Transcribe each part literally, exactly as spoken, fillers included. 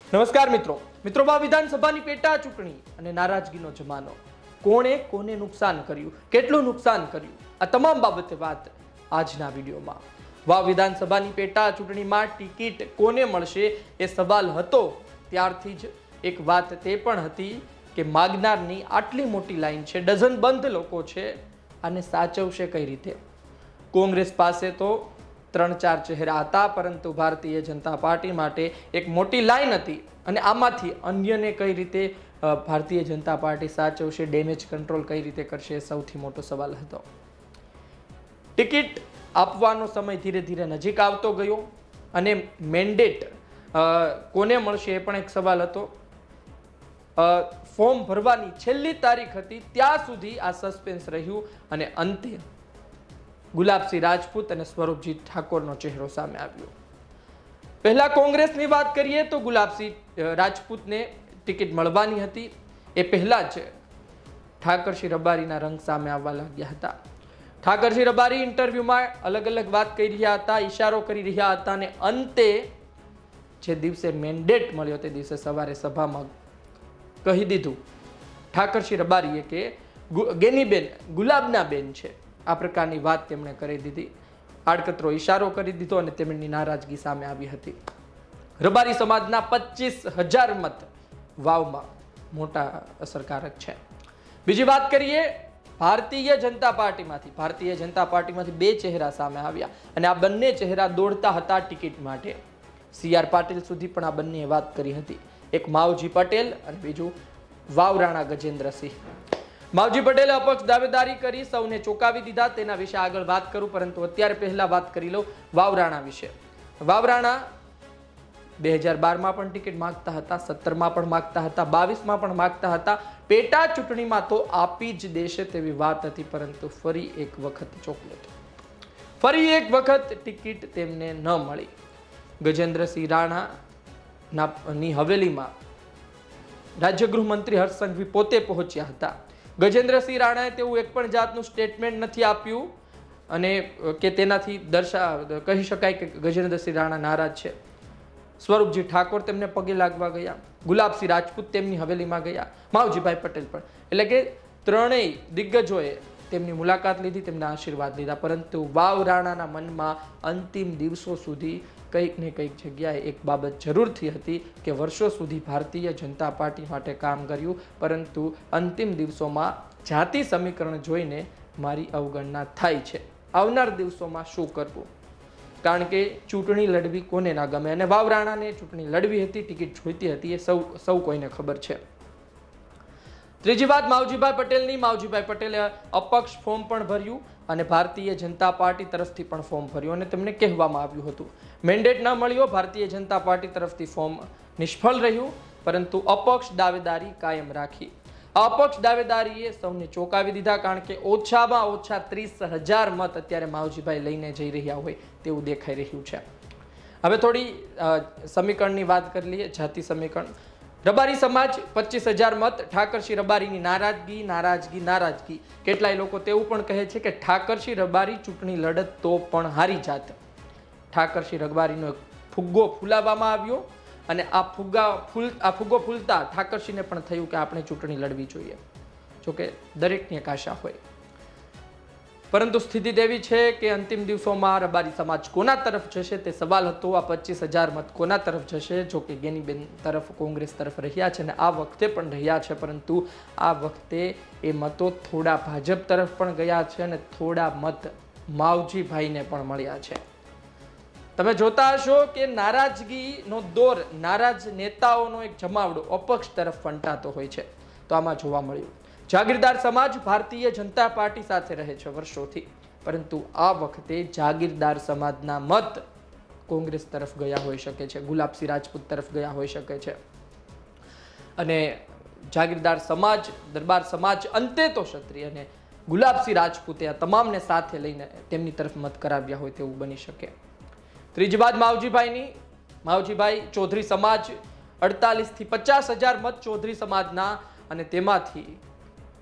નમસ્કાર મિત્રો મિત્રો બા વિધાનસભાની પેટા ચૂંટણી અને નારાજગીનો જમાનો કોણે કોને નુકસાન કર્યું કેટલું નુકસાન કર્યું આ તમામ બાબતે વાત આજના વિડીયોમાં વા વિધાનસભાની પેટા ચૂંટણીમાં ટિકિટ કોને મળશે એ સવાલ હતો ત્યારથી જ એક વાત તે પણ હતી કે માગનારની આટલી મોટી લાઈન છે ડઝન બંધ લોકો છે આને સાચવશે કઈ રીતે કોંગ્રેસ પાસે તો ત્રણ ચાર ચહેરા હતા પરંતુ ભારતીય જનતા પાર્ટી માટે એક મોટી લાઈન હતી અને આમાંથી અન્યને કઈ રીતે ભારતીય જનતા પાર્ટી સાચવશે ડેમેજ કંટ્રોલ કઈ રીતે કરશે સૌથી મોટો સવાલ હતો ટિકિટ આપવાનો સમય ધીરે ધીરે નજીક આવતો ગયો અને મેન્ડેટ કોને મળશે એ પણ એક સવાલ હતો ફોર્મ ભરવાની છેલ્લી તારીખ હતી ત્યાં સુધી આ સસ્પેન્સ રહ્યું અને અંતે ગુલાબસિંહ રાજપૂત અને સ્વરૂપજી ઠાકોરનો ચહેરો સામે આવ્યો પહેલા કોંગ્રેસની વાત કરીએ તો ગુલાબસિંહ રાજપૂતને ટિકિટ મળવાની હતી એ પહેલા જ ઠાકરસિંહ રબારીના રંગ સામે આવવા લાગ્યા હતા ઠાકરસિંહ રબારી ઇન્ટરવ્યુમાં અલગ અલગ વાત કરી રહ્યા હતા ઈશારો કરી રહ્યા હતા અને અંતે જે દિવસે મેન્ડેટ મળ્યો તે દિવસે સવારે સભામાં કહી દીધું ઠાકરસિંહ રબારીએ કે ગેનીબેન ગુલાબના બેન છે આ પ્રકારની વાત તેમણે કરી દીધી આડકતરો ઈશારો કરી દીધો અને તેમની નારાજગી સામે આવી હતી રબારી સમાજના પચીસ હજાર મત વાવમાં મોટા અસરકારક છે બીજી વાત કરીએ ભારતીય જનતા પાર્ટીમાંથી ભારતીય જનતા પાર્ટીમાંથી બે ચહેરા સામે આવ્યા અને આ બંને ચહેરા દોડતા હતા ટિકિટ માટે સી આર પાટીલ સુધી પણ આ બંનેએ વાત કરી હતી એક માવજી પટેલ અને બીજું વાવ રાણા ગજેન્દ્રસિંહ માવજી પટેલે અપક્ષ દાવેદારી કરી સૌને ચોંકાવી દીધા તેના વિશે આગળ વાત કરું પરંતુ અત્યારે પહેલા વાત કરી લઉં વાવરાણા વિશે વાવરાણા બે હજાર બારમાં પણ ટિકિટ માંગતા હતા સત્તરમાં પણ માંગતા હતા બાવીસમાં પણ માંગતા હતા પેટા ચૂંટણીમાં તો આપી જ દેશે તેવી વાત હતી પરંતુ ફરી એક વખત ચોકલેટ ફરી એક વખત ટિકિટ તેમને ન મળી ગજેન્દ્રસિંહ રાણા ની હવેલીમાં રાજ્ય ગૃહમંત્રી હર્ષ સંઘવી પોતે પહોંચ્યા હતા ગજેન્દ્રસિંહ રાણાએ તેવું એક પણ જાતનું સ્ટેટમેન્ટ નથી આપ્યું અને કે તેનાથી દર્શા કહી શકાય કે ગજેન્દ્રસિંહ રાણા નારાજ છે સ્વરૂપજી ઠાકોર તેમને પગે લાગવા ગયા ગુલાબસિંહ રાજપૂત તેમની હવેલીમાં ગયા માવજીભાઈ પટેલ પણ એટલે કે ત્રણેય દિગ્ગજોએ તેમની મુલાકાત લીધી તેમના આશીર્વાદ લીધા પરંતુ વાવ રાણાના મનમાં અંતિમ દિવસો સુધી કંઈક ને કંઈક જગ્યાએ એક બાબત જરૂરથી હતી કે વર્ષો સુધી ભારતીય જનતા પાર્ટી માટે કામ કર્યું પરંતુ અંતિમ દિવસોમાં જાતિ સમીકરણ જોઈને મારી અવગણના થાય છે આવનાર દિવસોમાં શું કરવું કારણ કે ચૂંટણી લડવી કોને ના ગમે અને વાવ રાણાને ચૂંટણી લડવી હતી ટિકિટ જોઈતી હતી એ સૌ સૌ કોઈને ખબર છે ત્રીજી વાત માવજીભાઈ પટેલની માવજીભાઈ પટેલે અપક્ષ ફોર્મ પણ ભર્યું અને ભારતીય જનતા પાર્ટી તરફથી પણ ફોર્મ ભર્યું અને તેમને કહેવામાં આવ્યું હતું મેન્ડેટ ન મળ્યો ભારતીય જનતા પાર્ટી તરફથી ફોર્મ નિષ્ફળ રહ્યું પરંતુ અપક્ષ દાવેદારી કાયમ રાખી અપક્ષ દાવેદારીએ સૌને ચોંકાવી દીધા કારણ કે ઓછામાં ઓછા ત્રીસ હજાર મત અત્યારે માવજીભાઈ લઈને જઈ રહ્યા હોય તેવું દેખાઈ રહ્યું છે હવે થોડી સમીકરણની વાત કરી લઈએ જાતિ સમીકરણ રબારી સમાજ પચીસ હજાર મત ઠાકરસિંહ રબારીની નારાજગી નારાજગી નારાજગી કેટલાય લોકો તેવું પણ કહે છે કે ઠાકરસિંહ રબારી ચૂંટણી લડત તો પણ હારી જાત ઠાકરસિંહ રબારીનો એક ફુગ્ગો ફૂલાવવામાં આવ્યો અને આ ફુગ્ગા ફૂલ આ ફુગ્ગો ફૂલતા ઠાકરસિંહને પણ થયું કે આપણે ચૂંટણી લડવી જોઈએ જોકે દરેકની એક આશા હોય પરંતુ સ્થિતિ તેવી છે કે અંતિમ દિવસોમાં રબારી સમાજ કોના તરફ જશે તે સવાલ હતો આ પચીસ હજાર મત કોના તરફ જશે જો કે ગેનીબેન તરફ કોંગ્રેસ તરફ રહ્યા છે અને આ વખતે પણ રહ્યા છે પરંતુ આ વખતે એ મતો થોડા ભાજપ તરફ પણ ગયા છે અને થોડા મત માવજીભાઈને પણ મળ્યા છે તમે જોતા હશો કે નારાજગીનો દોર નારાજ નેતાઓનો એક જમાવડો અપક્ષ તરફ ફંટાતો હોય છે તો આમાં જોવા મળ્યું જાગીરદાર સમાજ ભારતીય જનતા પાર્ટી સાથે રહે છે વર્ષોથી પરંતુ આ વખતે જાગીરદાર સમાજના મત કોંગ્રેસ તરફ ગયા હોઈ શકે છે ગુલાબસિંહ રાજપૂત તરફ ગયા હોઈ શકે છે અને જાગીરદાર સમાજ દરબાર સમાજ અંતે તો ક્ષત્રિય અને ગુલાબસિંહ રાજપૂતે આ તમામને સાથે લઈને તેમની તરફ મત કરાવ્યા હોય તેવું બની શકે ત્રીજી વાત માવજીભાઈની માવજીભાઈ ચૌધરી સમાજ અડતાલીસ થી પચાસ હજાર મત ચૌધરી સમાજના અને તેમાંથી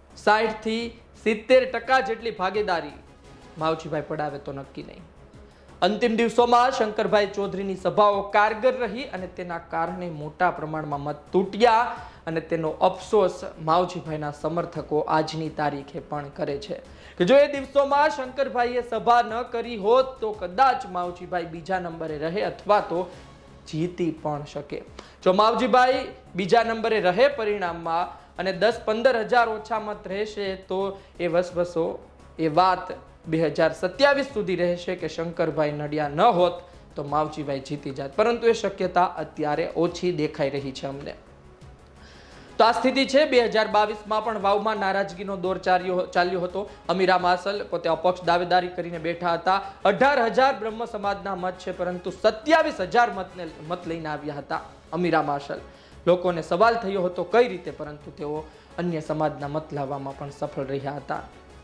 સાઠ થી સિત્તેર ટકા જેટલી ભાગીદારી માવજીભાઈ પડાવે તો નક્કી નહીં અંતિમ દિવસોમાં શંકરભાઈ ચૌધરીની સભાઓ કારગર રહી અને તેના કારણે મોટા પ્રમાણમાં મત તૂટ્યા અને તેનો અફસોસ માવજીભાઈના સમર્થકો આજની તારીખે પણ કરે છે કે જો એ દિવસોમાં શંકરભાઈએ સભા ન કરી હોત તો કદાચ માવજીભાઈ બીજા નંબરે રહે અથવા તો જીતી પણ શકે. જો માવજીભાઈ બીજા નંબરે રહે પરિણામમાં અને દસ પંદર હજાર ઓછા મત રહેશે તો એ વસવસો એ વાત બે હજાર સત્યાવીસ સુધી રહેશે કે શંકરભાઈ નડિયા ન હોત તો માવજીભાઈ જીતી જાત, પરંતુ એ શક્યતા અત્યારે ઓછી દેખાઈ રહી છે અમને. તો આ સ્થિતિ છે. બે હજાર બાવીસમાં પણ વાવમાં નારાજગીનો દોર ચાલ્યો ચાલ્યો હતો. અમીરા માસલ પોતે અપક્ષ દાવેદારી કરીને બેઠા હતા. અઢાર હજાર બ્રહ્મ સમાજના મત છે, પરંતુ સત્યાવીસ હજાર મતને મત લઈને આવ્યા હતા અમીરા માસલ. લોકોને સવાલ થયો હતો કઈ રીતે, પરંતુ તેઓ અન્ય સમાજના મત લાવવામાં પણ સફળ રહ્યા હતા.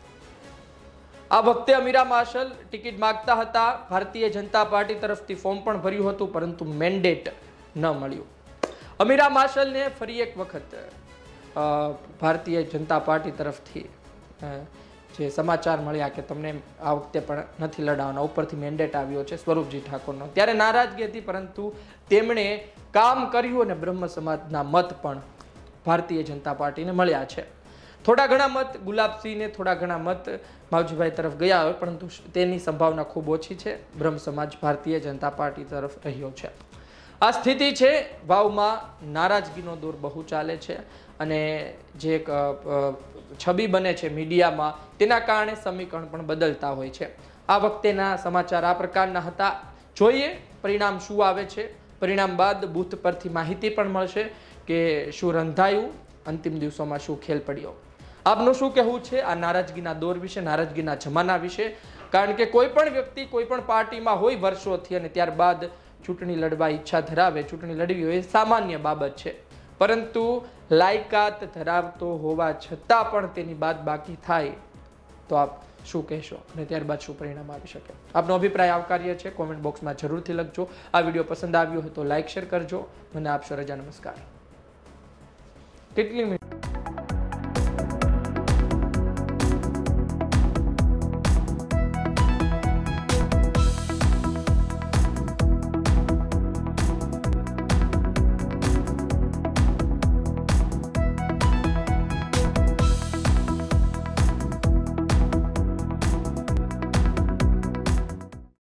આ વખતે અમીરા માસલ ટિકિટ માંગતા હતા. ભારતીય જનતા પાર્ટી તરફથી ફોર્મ પણ ભર્યું હતું, પરંતુ મેન્ડેટ ન મળ્યું. અમીરા માસલને ફરી એક વખત ભારતીય જનતા પાર્ટી તરફથી જે સમાચાર મળ્યા કે તમને આ વખતે પણ નથી લડાવવાના, ઉપરથી મેન્ડેટ આવ્યો છે સ્વરૂપજી ઠાકોરનો. ત્યારે નારાજગી હતી, પરંતુ તેમણે કામ કર્યું અને બ્રહ્મ સમાજના મત પણ ભારતીય જનતા પાર્ટીને મળ્યા છે. થોડા ઘણા મત ગુલાબસિંહને, થોડા ઘણા મત માવજીભાઈ તરફ ગયા હોય, પરંતુ તેની સંભાવના ખૂબ ઓછી છે. બ્રહ્મ સમાજ ભારતીય જનતા પાર્ટી તરફ રહ્યો છે. આ સ્થિતિ છે. વાવમાં નારાજગીનો દોર બહુ ચાલે છે અને જે એક છબી બને છે મીડિયામાં, તેના કારણે સમીકરણ પણ બદલતા હોય છે. આ વખતેના સમાચાર આ પ્રકારના હતા. જોઈએ પરિણામ શું આવે છે. પરિણામ બાદ બૂથ પરથી માહિતી પણ મળશે કે શું રંધાયું, અંતિમ દિવસોમાં શું ખેલ પડ્યો. આપનું શું કહેવું છે આ નારાજગીના દોર વિશે, નારાજગીના જમાના વિશે? કારણ કે કોઈ પણ વ્યક્તિ કોઈ પણ પાર્ટીમાં હોય વર્ષોથી અને ત્યારબાદ ચૂંટણી લડવા ઈચ્છા ધરાવે, ચૂંટણી લડવી હોય એ સામાન્ય બાબત છે, પરંતુ લાયકાત ધરાવતો હોવા છતાં પણ તેની બાદ બાકી થાય તો આપ શું કહેશો અને ત્યારબાદ શું પરિણામ આવી શકે? આપનો અભિપ્રાય આવકાર્ય છે. કોમેન્ટ બોક્સમાં જરૂરથી લખજો. આ વિડીયો પસંદ આવ્યો હોય તો લાઇક શેર કરજો. મને આપશો રજા. નમસ્કાર. કેટલી મિનિટ